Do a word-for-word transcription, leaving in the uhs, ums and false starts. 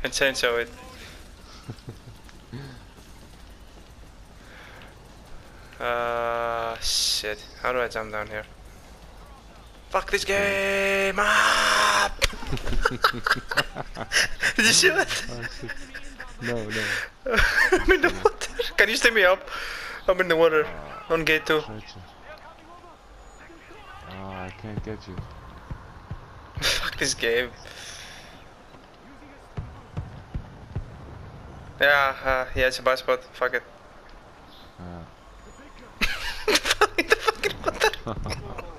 and chainsaw it. Uh, shit. How do I jump down here? Fuck this game! Ah! Did you see that? Oh, shit. No, no. I'm in the water. Can you stay me up? I'm in the water. Uh, On gate two. Oh, I can't get you. Fuck this game. Yeah, uh, yeah, it's a bad spot. Fuck it. Uh. In the fucking water.